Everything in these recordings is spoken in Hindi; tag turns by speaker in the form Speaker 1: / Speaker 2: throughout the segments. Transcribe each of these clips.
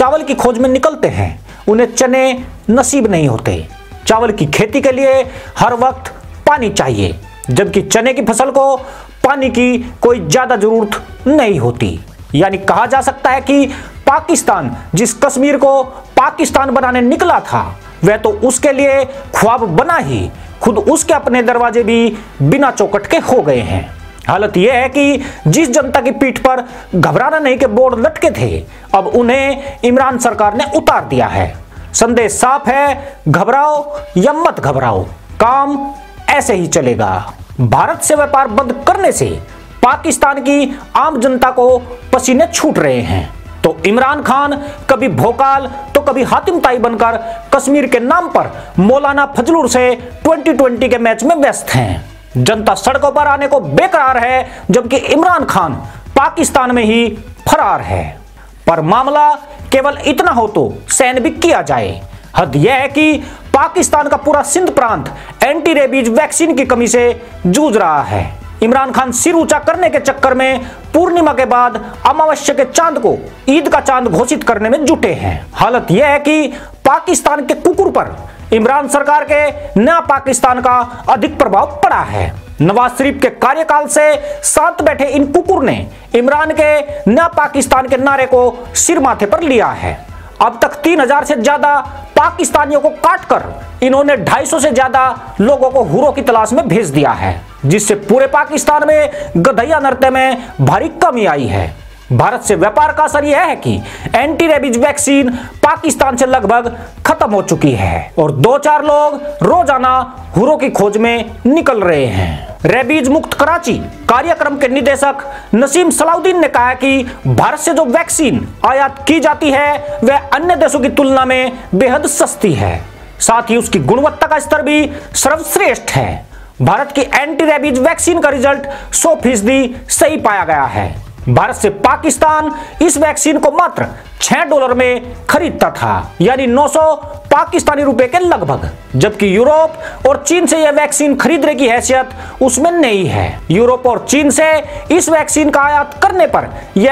Speaker 1: चावल की खोज में निकलते हैं उन्हें चने नसीब नहीं होते। चावल की खेती के लिए हर वक्त पानी चाहिए, जबकि चने की फसल को पानी की कोई ज्यादा जरूरत नहीं होती। यानी कहा जा सकता है कि पाकिस्तान जिस कश्मीर को पाकिस्तान बनाने निकला था वह तो उसके लिए ख्वाब बना ही खुद उसके अपने दरवाजे भी बिना चौखट के हो गए हैं। हालत यह है कि जिस जनता की पीठ पर घबराना नहीं के बोर्ड लटके थे, अब उन्हें इमरान सरकार ने उतार दिया है। संदेश साफ है, घबराओ या मत घबराओ, काम ऐसे ही चलेगा। भारत से व्यापार बंद करने से पाकिस्तान की आम जनता को पसीने छूट रहे हैं, तो इमरान खान कभी भोकाल तो कभी हातिम ताई बनकर कश्मीर के नाम पर मौलाना फजलुर से 2020 के मैच में व्यस्त हैं। जनता सड़कों पर आने को बेकरार है, जबकि इमरान खान पाकिस्तान में ही फरार है। पर मामला केवल इतना हो तो सहन भी किया जाए। हद यह है कि पाकिस्तान का पूरा सिंध प्रांत एंटी रेबीज वैक्सीन की कमी से जूझ रहा है। इमरान खान सिर ऊंचा करने के चक्कर में पूर्णिमा के बाद अमावस्या के चांद को ईद का चांद घोषित करने में जुटे हैं। हालत यह है कि पाकिस्तान के कुकुर पर इमरान सरकार के नया पाकिस्तान का अधिक प्रभाव पड़ा है। नवाज शरीफ के कार्यकाल से साथ बैठे इन कुकुर ने इमरान के नया पाकिस्तान के नारे को सिर माथे पर लिया है। अब तक 3000 से ज्यादा पाकिस्तानियों को काटकर इन्होंने 250 से ज्यादा लोगों को हुरों की तलाश में भेज दिया है, जिससे पूरे पाकिस्तान में गधैया नृत्य में भारी कमी आई है। भारत से व्यापार का असर यह है कि एंटी रेबीज वैक्सीन पाकिस्तान से लगभग खत्म हो चुकी है और 2-4 लोग रोजाना हुरों की खोज में निकल रहे हैं। रेबीज मुक्त कराची कार्यक्रम के निदेशक नसीम सलाउद्दीन ने कहा कि भारत से जो वैक्सीन आयात की जाती है वह अन्य देशों की तुलना में बेहद सस्ती है, साथ ही उसकी गुणवत्ता का स्तर भी सर्वश्रेष्ठ है। भारत की एंटी रेबीज वैक्सीन का रिजल्ट 100% सही पाया गया है। भारत से पाकिस्तान इस वैक्सीन को मात्र $6 में खरीदता था, यानी 900 पाकिस्तानी रुपए के लगभग, जबकि यूरोप और चीन से यह वैक्सीन खरीदने की हैसियत उसमें नहीं है। यूरोप और चीन से इस वैक्सीन का आयात करने पर यह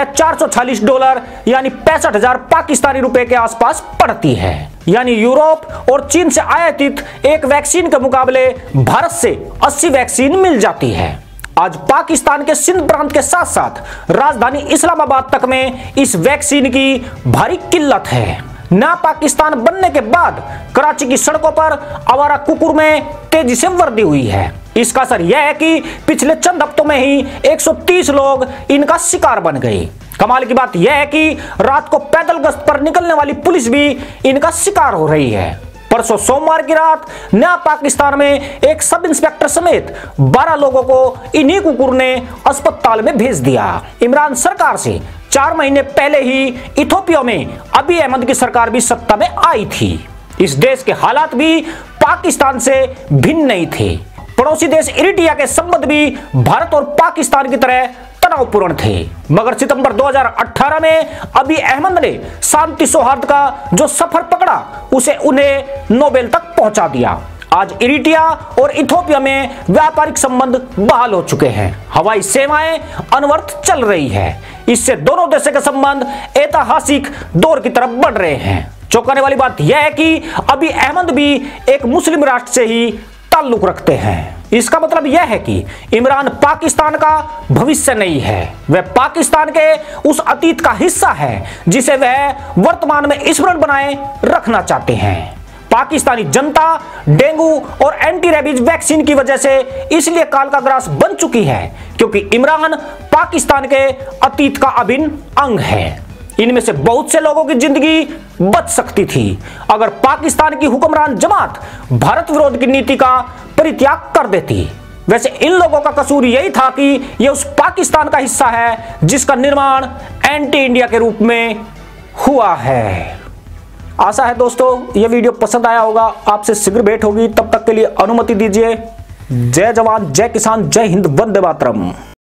Speaker 1: $446 यानी 65,000 पाकिस्तानी रुपए के आसपास पड़ती है। यानी यूरोप और चीन से आयातित एक वैक्सीन के मुकाबले भारत से 80 वैक्सीन मिल जाती है। आज पाकिस्तान के सिंध प्रांत के साथ साथ राजधानी इस्लामाबाद तक में इस वैक्सीन की भारी किल्लत है। नया पाकिस्तान बनने के बाद कराची की सड़कों पर आवारा कुकुर में तेजी से वृद्धि हुई है। इसका असर यह है कि पिछले चंद हफ्तों में ही 130 लोग इनका शिकार बन गए। कमाल की बात यह है कि रात को पैदल गश्त पर निकलने वाली पुलिस भी इनका शिकार हो रही है। परसों सोमवार की रात नया पाकिस्तान में एक सब इंस्पेक्टर समेत 12 लोगों को इन्हीं कुकुर ने अस्पताल में भेज दिया। इमरान सरकार से 4 महीने पहले ही इथोपिया में अबी अहमद की सरकार भी सत्ता में आई थी। इस देश के हालात भी पाकिस्तान से भिन्न नहीं थे। पड़ोसी देश इरिट्रिया के संबंध भी भारत और पाकिस्तान की तरह तनावपूर्ण थे, मगर सितंबर 2018 में अबी अहमद ने शांति सौहार्द का जो सफर पकड़ा उसे उन्हें नोबेल तक पहुंचा दिया। आज इरिट्रिया और इथोपिया में व्यापारिक संबंध बहाल हो चुके हैं, हवाई सेवाएं अनवरत चल रही है। इससे दोनों देशों के संबंध ऐतिहासिक दौर की तरफ बढ़ रहे हैं। चौंकाने वाली बात यह है कि अबी अहमद भी एक मुस्लिम राष्ट्र से ही ताल्लुक रखते हैं। इसका मतलब यह है कि इमरान पाकिस्तान का भविष्य नहीं है, वह पाकिस्तान के उस अतीत का हिस्सा है जिसे वह वर्तमान में स्मरण बनाए रखना चाहते हैं। पाकिस्तानी जनता डेंगू और एंटी रेबीज वैक्सीन की वजह से इसलिए काल का ग्रास बन चुकी है क्योंकि इमरान पाकिस्तान के अतीत का अभिन्न अंग है। इनमें से बहुत से लोगों की जिंदगी बच सकती थी अगर पाकिस्तान की हुक्मरान जमात भारत विरोध की नीति का परित्याग कर देती। वैसे इन लोगों का कसूर यही था कि यह उस पाकिस्तान का हिस्सा है जिसका निर्माण एंटी इंडिया के रूप में हुआ है। आशा है दोस्तों यह वीडियो पसंद आया होगा, आपसे शीघ्र भेंट होगी। तब तक के लिए अनुमति दीजिए। जय जवान, जय किसान, जय हिंद, वंदे मातरम।